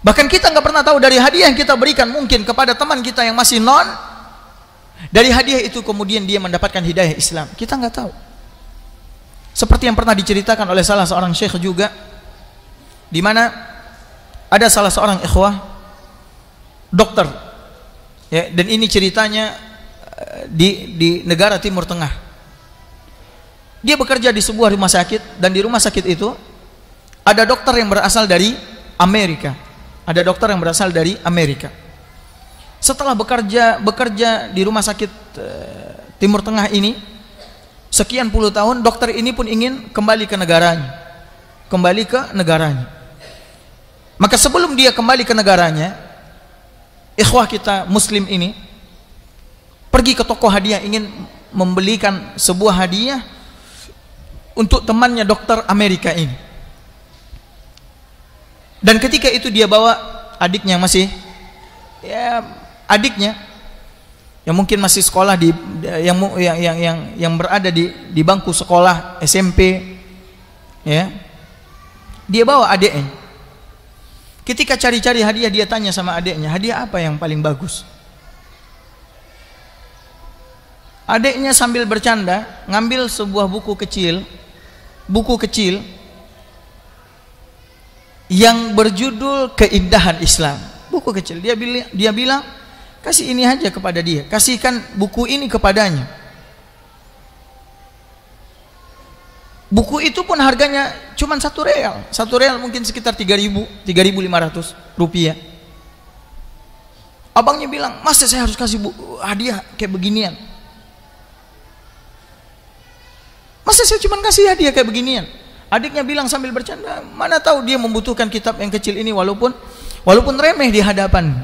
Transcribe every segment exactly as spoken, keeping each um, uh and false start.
Bahkan kita nggak pernah tahu dari hadiah yang kita berikan mungkin kepada teman kita yang masih non, dari hadiah itu kemudian dia mendapatkan hidayah Islam. Kita nggak tahu. Seperti yang pernah diceritakan oleh salah seorang syekh juga, di mana ada salah seorang ikhwah dokter, ya, dan ini ceritanya di di negara Timur Tengah. Dia bekerja di sebuah rumah sakit, dan di rumah sakit itu ada dokter yang berasal dari Amerika. Ada dokter yang berasal dari Amerika. Setelah bekerja bekerja di rumah sakit uh, Timur Tengah ini sekian puluh tahun, dokter ini pun ingin kembali ke negaranya. Kembali ke negaranya. Maka sebelum dia kembali ke negaranya, ikhwah kita muslim ini pergi ke toko hadiah, ingin membelikan sebuah hadiah untuk temannya dokter Amerika ini. Dan ketika itu dia bawa adiknya, masih ya adiknya yang mungkin masih sekolah di yang yang yang yang, yang berada di di bangku sekolah S M P, ya. Dia bawa adiknya. Ketika cari-cari hadiah, dia tanya sama adiknya, hadiah apa yang paling bagus? Adiknya sambil bercanda ngambil sebuah buku kecil, buku kecil yang berjudul Keindahan Islam. Buku kecil. Dia bilang, dia bilang, kasih ini aja kepada dia, kasihkan buku ini kepadanya. Buku itu pun harganya cuma satu real, satu real mungkin sekitar tiga ribu, tiga ribu lima ratus rupiah. Abangnya bilang, masa saya harus kasih buku, hadiah kayak beginian? Masa saya cuma kasih hadiah kayak beginian? Adiknya bilang sambil bercanda, mana tahu dia membutuhkan kitab yang kecil ini walaupun walaupun remeh di hadapan.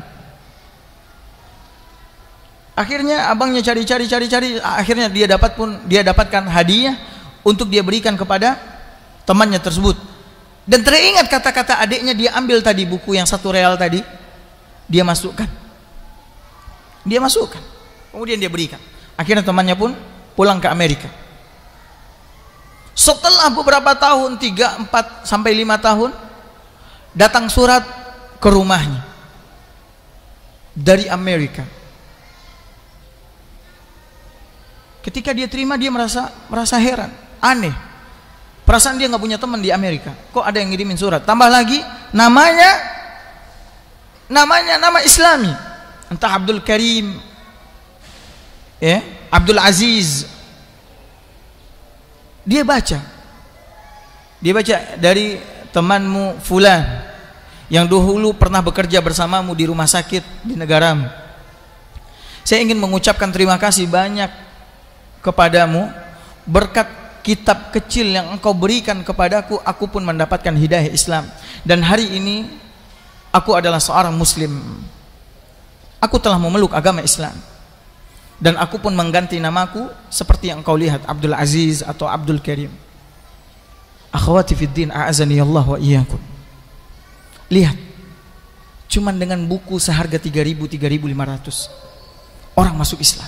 Akhirnya abangnya cari-cari cari-cari, akhirnya dia dapat pun dia dapatkan hadiah untuk dia berikan kepada temannya tersebut. Dan teringat kata-kata adiknya, dia ambil tadi buku yang satu real tadi, dia masukkan. Dia masukkan. Kemudian dia berikan. Akhirnya temannya pun pulang ke Amerika. Setelah beberapa tahun, tiga, empat, sampai lima tahun, datang surat ke rumahnya dari Amerika. Ketika dia terima, dia merasa merasa heran, aneh. Perasaan dia nggak punya teman di Amerika. Kok ada yang ngirimin surat? Tambah lagi namanya, namanya nama Islami, entah Abdul Karim, ya, Abdul Aziz. Dia baca, dia baca dari temanmu fulan yang dahulu pernah bekerja bersamamu di rumah sakit di negaramu. Saya ingin mengucapkan terima kasih banyak kepadamu, berkat kitab kecil yang engkau berikan kepadaku, aku pun mendapatkan hidayah Islam. Dan hari ini aku adalah seorang muslim. Aku telah memeluk agama Islam. Dan aku pun mengganti namaku seperti yang engkau lihat, Abdul Aziz atau Abdul Karim. Akhwati fiddin, a'azani Allah wa iyyakum. Lihat, cuman dengan buku seharga tiga ribu, tiga ribu lima ratus orang masuk Islam.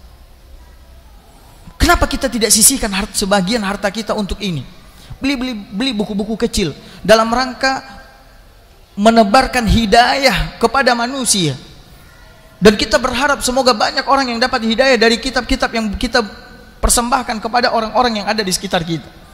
Kenapa kita tidak sisihkan harta, sebagian harta kita untuk ini? Beli-beli beli buku-buku kecil dalam rangka menebarkan hidayah kepada manusia. Dan kita berharap semoga banyak orang yang dapat hidayah dari kitab-kitab yang kita persembahkan kepada orang-orang yang ada di sekitar kita.